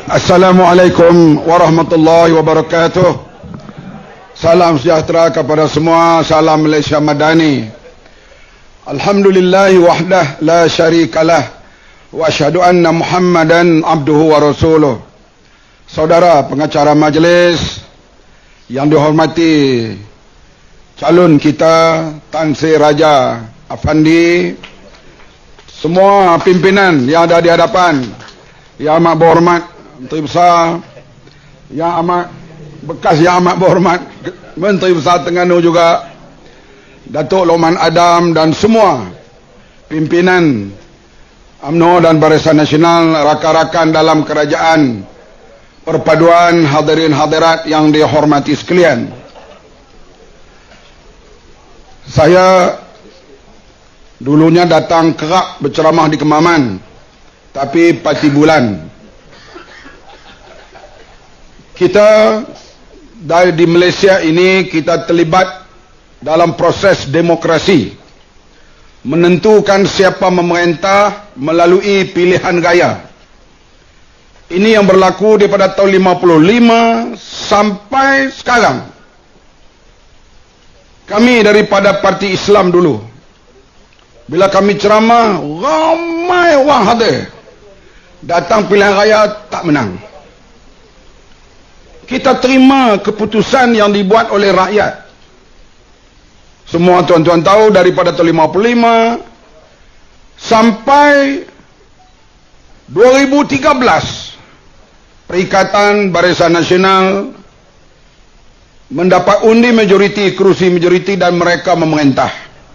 Assalamualaikum warahmatullahi wabarakatuh. Salam sejahtera kepada semua. Salam Malaysia Madani. Alhamdulillahi wahdah la syarikalah wa asyhadu anna Muhammadan abduhu wa rasuluh. Saudara pengacara majlis yang dihormati, calon kita Tan Sri Raja Afandi, semua pimpinan yang ada di hadapan, yang amat berhormat Menteri Besar, yang amat bekas yang amat berhormat Menteri Besar Terengganu juga, Datuk Lokman Adam, dan semua pimpinan UMNO dan Barisan Nasional, rakan-rakan dalam kerajaan, perpaduan, hadirin hadirat yang dihormati sekalian. Saya dulunya datang kerap berceramah di Kemaman, tapi pati bulan. Kita di Malaysia ini kita terlibat dalam proses demokrasi, menentukan siapa memerintah melalui pilihan raya. Ini yang berlaku daripada tahun 55 sampai sekarang. Kami daripada Parti Islam dulu, bila kami ceramah, ramai orang hadir. Datang pilihan raya tak menang. Kita terima keputusan yang dibuat oleh rakyat. Semua tuan-tuan tahu daripada tahun 55 sampai 2013, Perikatan Barisan Nasional mendapat undi majoriti, kerusi majoriti, dan mereka memerintah.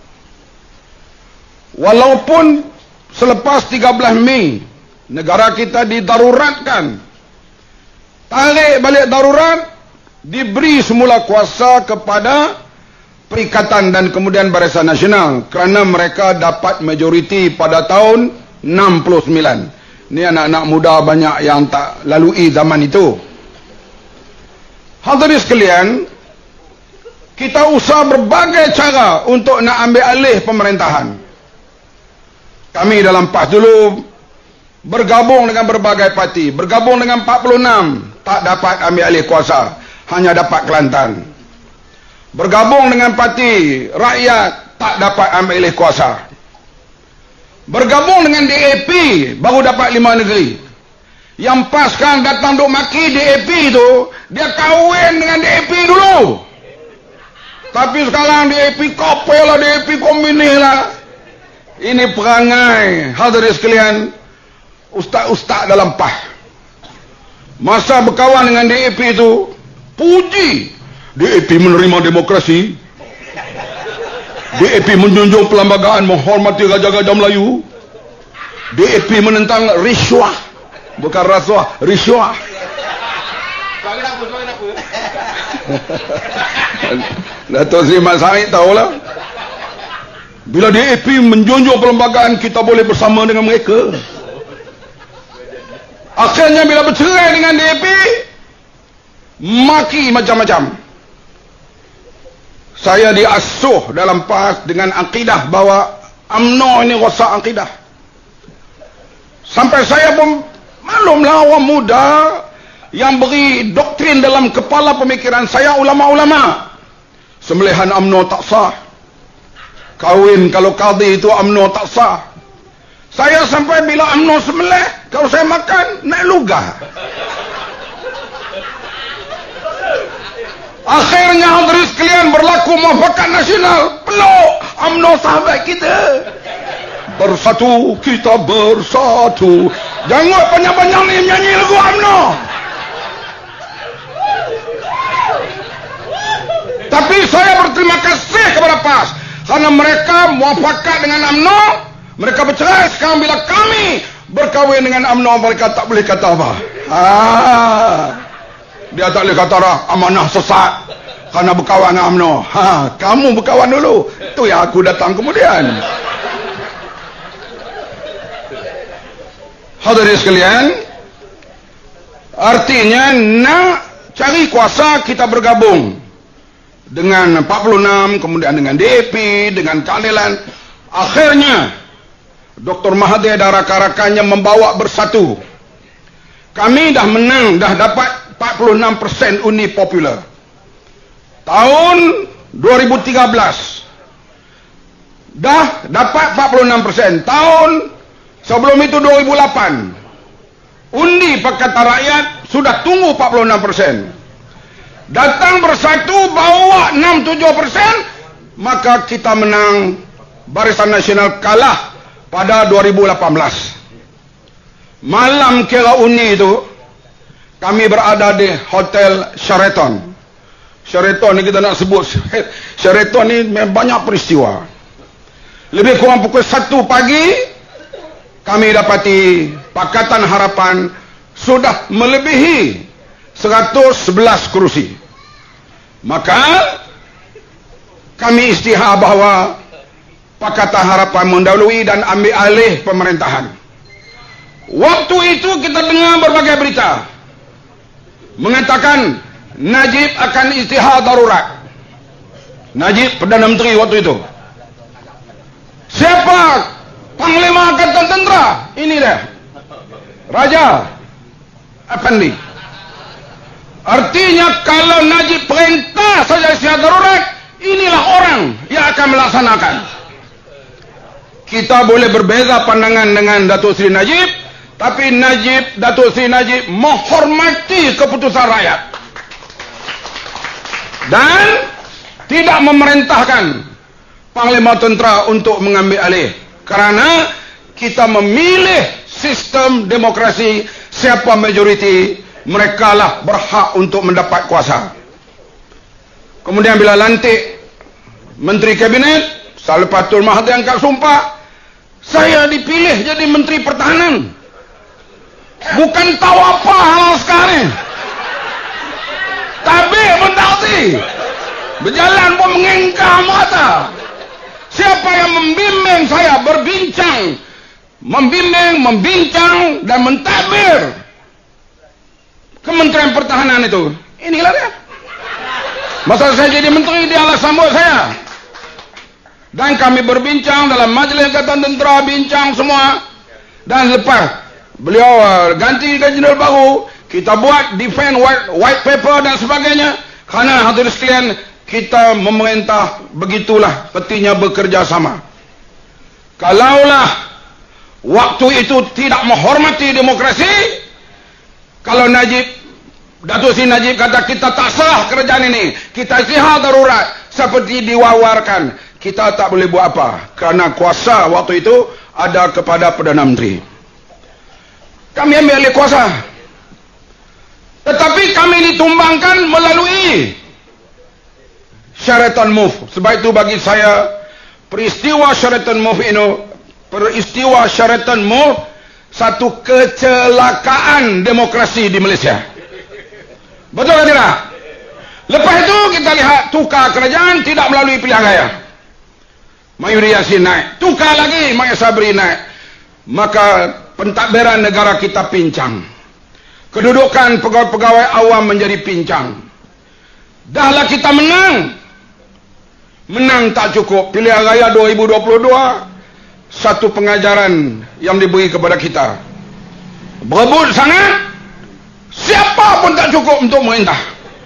Walaupun selepas 13 Mei negara kita didaruratkan, tarik balik darurat, diberi semula kuasa kepada Perikatan dan kemudian Barisan Nasional kerana mereka dapat majoriti pada tahun 69. Ini anak-anak muda banyak yang tak lalui zaman itu. Hadirin sekalian, kita usaha berbagai cara untuk nak ambil alih pemerintahan. Kami dalam PAS dulu bergabung dengan berbagai parti, bergabung dengan 46, tak dapat ambil alih kuasa, hanya dapat Kelantan. Bergabung dengan Parti Rakyat, tak dapat ambil alih kuasa. Bergabung dengan DAP, baru dapat 5 negeri. Yang PAS kan datang duk maki DAP tu, dia kahwin dengan DAP dulu. Tapi sekarang DAP kopel lah, DAP komunis lah. Ini perangai hadirin sekalian ustaz-ustaz dalam PAS. Masa berkawan dengan DAP itu, puji DAP menerima demokrasi, DAP menjunjung perlembagaan, menghormati Raja-Raja Melayu, DAP menentang risuah, bukan rasuah, risuah. Datuk Seri Mat Said tahulah, bila DAP menjunjung perlembagaan, kita boleh bersama dengan mereka. Akhirnya bila bercerai dengan DAP, maki macam-macam. Saya diasuh dalam PAS dengan akidah bahawa UMNO ini rosak akidah. Sampai saya pun maklumlah, orang muda yang beri doktrin dalam kepala pemikiran saya, ulama-ulama. Sembelihan UMNO tak sah. Kahwin kalau qadi itu UMNO tak sah. Saya sampai bila UMNO sembelih, kalau saya makan, naik lugah. Akhirnya hadirin sekalian, berlaku muafakat nasional. Peluk UMNO sahabat kita. Bersatu, kita bersatu. Jangan banyak-banyak ni menyanyi lagu UMNO. Tapi saya berterima kasih kepada PAS kerana mereka muafakat dengan UMNO. Mereka bercerai. Sekarang bila kami berkahwin dengan UMNO, mereka tak boleh kata apa. Dia tak boleh kata amanah sesat kerana berkawan dengan UMNO. Kamu berkawan dulu, itu yang aku datang kemudian. Hadirin sekalian, artinya nak cari kuasa, kita bergabung dengan 46, kemudian dengan DAP, dengan keadilan. Akhirnya Dr. Mahathir dan rakan-rakannya membawa bersatu. kami dah menang, dah dapat 46% undi popular. Tahun 2013 dah dapat 46%. Tahun sebelum itu 2008 undi Pakatan Rakyat sudah tunggu 46%. Datang bersatu bawa 6-7%, maka kita menang. Barisan Nasional kalah pada 2018. Malam kira undi itu kami berada di Hotel Sheraton. Sheraton ni kita nak sebut, Sheraton ni banyak peristiwa. Lebih kurang pukul 1 pagi kami dapati Pakatan Harapan sudah melebihi 111 kerusi. Maka kami istihar bahawa Pakatan Harapan mendahului dan ambil alih pemerintahan. Waktu itu kita dengar berbagai berita mengatakan Najib akan istihar darurat. Najib Perdana Menteri waktu itu. Siapa? Panglima Angkatan Tentera. Ini dia, Raja Effendi. Artinya kalau Najib perintah saja istihar darurat, inilah orang yang akan melaksanakan. Kita boleh berbeza pandangan dengan Datuk Seri Najib, tapi Datuk Seri Najib menghormati keputusan rakyat dan tidak memerintahkan Panglima Tentera untuk mengambil alih, kerana kita memilih sistem demokrasi. Siapa majoriti, merekalah berhak untuk mendapat kuasa. Kemudian bila lantik Menteri Kabinet, selepas Tun Mahathir angkat sumpah, saya dipilih jadi Menteri Pertahanan. Bukan tahu apa hal sekarang. Tabir pun tak si. Berjalan pun mengengkar mata. Siapa yang membimbing saya berbincang, membincang dan mentadbir Kementerian Pertahanan itu? Inilah dia. Masa saya jadi menteri, dia lah sambut saya. Dan kami berbincang dalam Majlis Angkatan Tentera, bincang semua. Dan lepas beliau ganti jenderal baru, kita buat defense white paper dan sebagainya. Kerana hadirin sekalian, kita memerintah begitulah petinya bekerja sama. Kalaulah waktu itu tidak menghormati demokrasi, kalau Datuk Seri Najib kata kita tak sah kerajaan ini, kita istihar darurat seperti diwawarkan, kita tak boleh buat apa, kerana kuasa waktu itu ada kepada Perdana Menteri. Kami ambil alih kuasa, tetapi kami ditumbangkan melalui Sheraton Move. Sebab itu bagi saya peristiwa Sheraton Move satu kecelakaan demokrasi di Malaysia. Betul atau tidak? Lepas itu kita lihat tukar kerajaan tidak melalui pilihan raya. Mayuri Yassin naik, tukar lagi Mak Sabri naik. Maka pentadbiran negara kita pincang. Kedudukan pegawai-pegawai awam menjadi pincang. Dahlah kita menang. Menang tak cukup. Pilihan raya 2022 satu pengajaran yang diberi kepada kita. Berebut sangat, siapa pun tak cukup untuk merintah.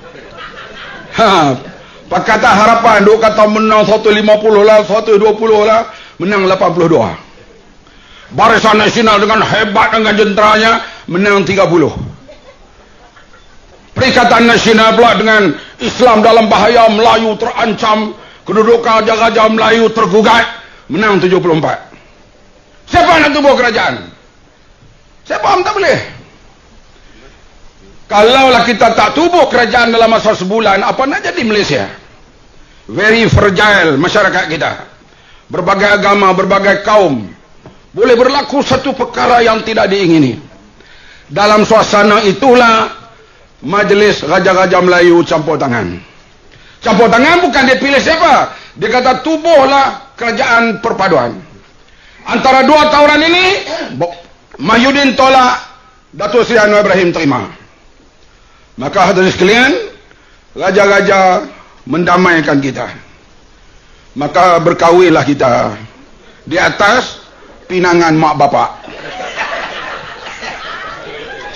Pakatan Harapan duk kata menang 150 lah, 120 lah, menang 82. Barisan Nasional dengan hebat dengan jenteranya menang 30. Perikatan Nasional pula dengan Islam dalam bahaya, Melayu terancam, kedudukan Raja Melayu tergugat, menang 74. Siapa nak tubuh kerajaan? Saya faham tak boleh. Kalaulah kita tak tubuh kerajaan dalam masa sebulan, apa nak jadi Malaysia? Very fragile masyarakat kita. Berbagai agama, berbagai kaum. Boleh berlaku satu perkara yang tidak diingini. Dalam suasana itulah Majlis Raja-Raja Melayu campur tangan. Campur tangan bukan dia pilih siapa. Dia kata tubuhlah kerajaan perpaduan. Antara dua tawaran ini, Mahyudin tolak, Datuk Seri Anwar Ibrahim terima. Maka hadirin sekalian, raja-raja mendamaikan kita. Maka berkahwinlah kita di atas pinangan mak bapak.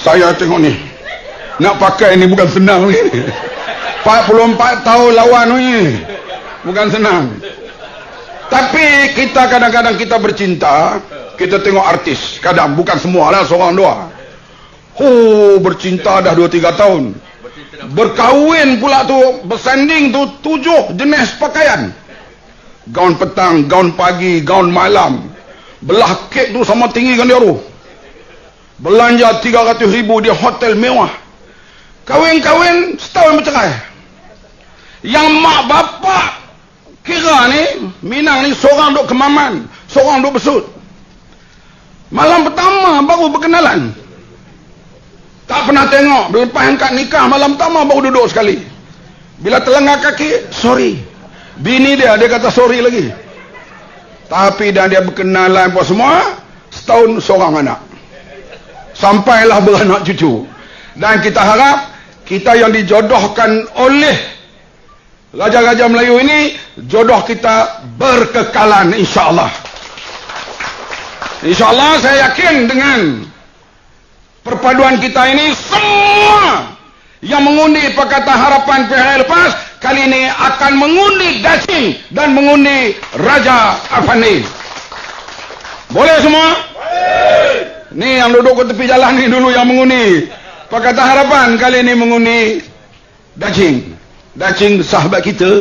Saya tengok ni, nak pakai ni bukan senang ni. 44 tahun lawan ni, bukan senang. Tapi kita kadang-kadang kita bercinta, kita tengok artis, kadang bukan semua lah, seorang dua. Bercinta dah 2-3 tahun. Berkahwin pula tu, bersanding tu 7 jenis pakaian. Gaun petang, gaun pagi, gaun malam. Belah kek tu sama tinggi kan dia tu. Belanja 300,000 di hotel mewah. Kahwin-kahwin setahun bercerai. Yang mak bapak kira ni, Minang ni seorang duk Kemaman, seorang duk Besut. Malam pertama baru berkenalan. Tak pernah tengok. Lepas angkat nikah malam pertama baru duduk sekali. Bila terlengah kaki, sorry. Bini dia kata sorry lagi. Tapi dah dia berkenalan apa semua, setahun seorang anak. Sampailah beranak cucu. Dan kita harap kita yang dijodohkan oleh raja-raja Melayu ini, jodoh kita berkekalan, insya-Allah. Insya-Allah saya yakin dengan perpaduan kita ini, semua yang mengundi Pakatan Harapan PHR lepas kali ini akan mengundi Dacing dan mengundi Raja Afandi. Boleh semua? Boleh. Ni yang duduk ke tepi jalan ni dulu yang mengundi Pakatan Harapan, kali ini mengundi Dacing. Dacing sahabat kita.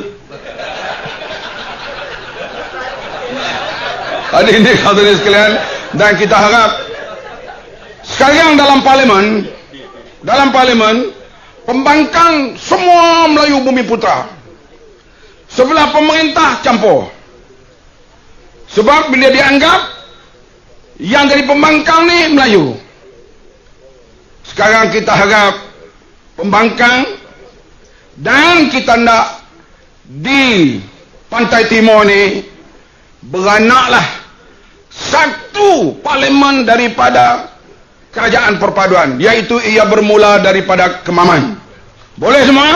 Hadirin sekalian, dan kita harap sekarang dalam parlimen pembangkang semua Melayu Bumi Putra. Sebelah pemerintah campur. Sebab bila dianggap yang dari pembangkang ni Melayu. Sekarang kita harap pembangkang, dan kita nak di Pantai Timur ni beranaklah satu parlimen daripada kerajaan perpaduan, iaitu ia bermula daripada Kemaman. Boleh semua?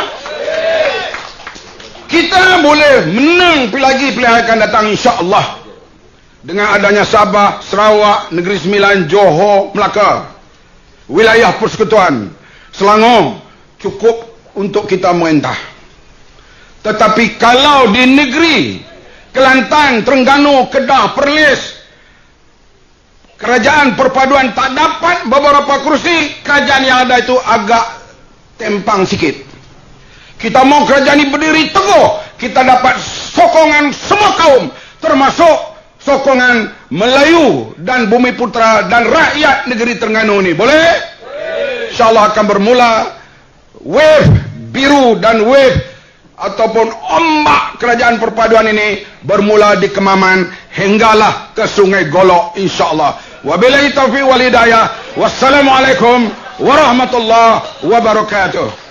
Kita boleh menang lagi pilihan akan datang, insya-Allah, dengan adanya Sabah, Sarawak, Negeri Sembilan, Johor, Melaka, wilayah persekutuan Selangor cukup untuk kita merintah. Tetapi kalau di negeri Kelantan, Terengganu, Kedah, Perlis, kerajaan perpaduan tak dapat beberapa kursi, kerajaan yang ada itu agak tempang sikit. Kita mau kerajaan ini berdiri teguh, kita dapat sokongan semua kaum, termasuk sokongan Melayu dan Bumi Putra dan rakyat negeri Terengganu ini. Boleh? InsyaAllah akan bermula wave biru dan wave ataupun ombak kerajaan perpaduan ini bermula di Kemaman hinggalah ke Sungai Golok, insyaAllah. Wabillahi taufiq wal hidayah. Wassalamualaikum warahmatullahi wabarakatuh.